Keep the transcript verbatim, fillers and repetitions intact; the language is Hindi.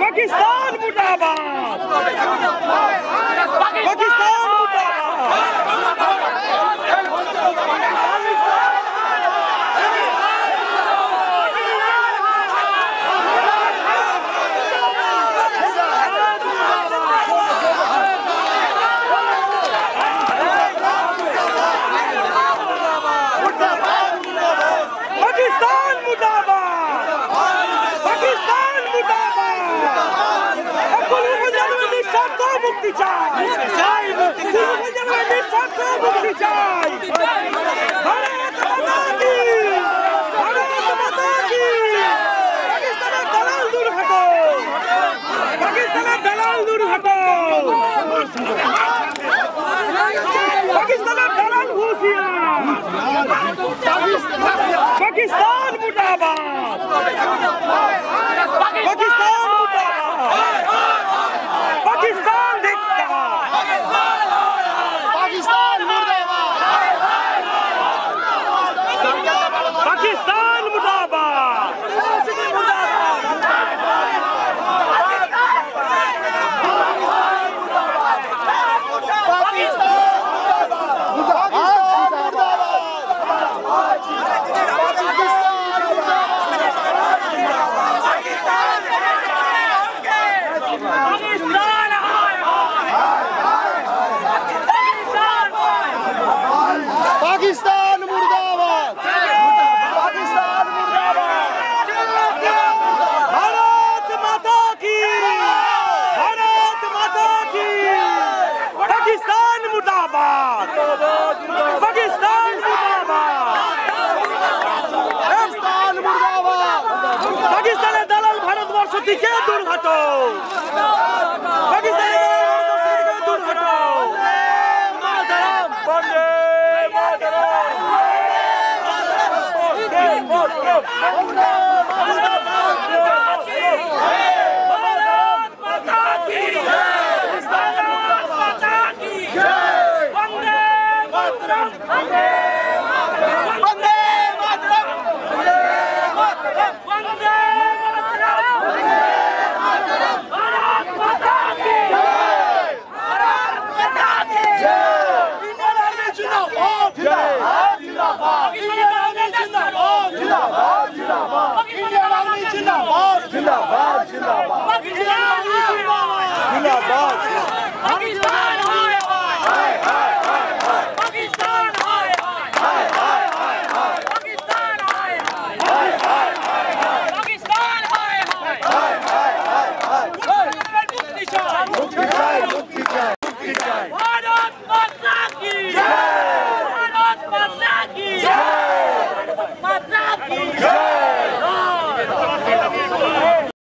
पाकिस्तान मुर्दाबाद पाकिस्तान मुक्ति चाहिए कुलभूषण जाधव को मुक्ति चाहिए भारत माता की भारत माता की पाकिस्तान दलाल दूर हटो पाकिस्तान दलाल दूर हटो पाकिस्तान दलाल घुसिया पाकिस्तान मुर्दाबाद पाकिस्तान पाकिस्तान पाकिस्तान मुर्दाबाद पाकिस्तान दलाल भारतवर्ष থেকে দূর হটো পাকিস্তান দূর হটো মাতরম বন্দে মাতরম